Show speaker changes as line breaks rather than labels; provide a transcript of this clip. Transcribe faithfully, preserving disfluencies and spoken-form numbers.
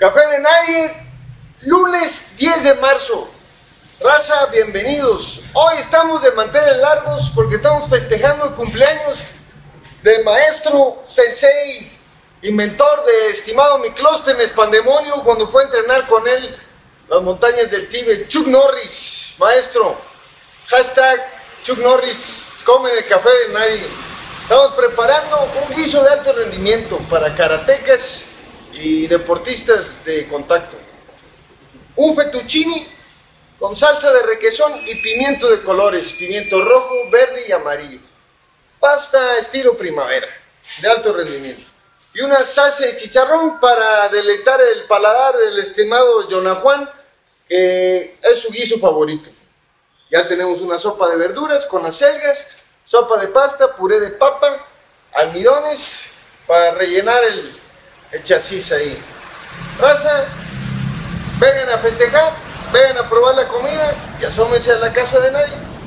Café de Nadie, lunes diez de marzo. Raza, bienvenidos. Hoy estamos de manteles largos porque estamos festejando el cumpleaños del maestro, sensei y mentor de estimado Miklóstenes Pandemonio cuando fue a entrenar con él las montañas del Tíbet, Chuck Norris. Maestro, hashtag Chuck Norris, comen el café de nadie. Estamos preparando un guiso de alto rendimiento para karatecas y deportistas de contacto. Un fettuccine con salsa de requesón y pimiento de colores, pimiento rojo, verde y amarillo. Pasta estilo primavera, de alto rendimiento. Y una salsa de chicharrón para deleitar el paladar del estimado Jonah Juan, que es su guiso favorito. Ya tenemos una sopa de verduras con acelgas, sopa de pasta, puré de papa, almidones para rellenar el, el chasis ahí. Raza, vengan a festejar, vengan a probar la comida y asómense a la casa de nadie.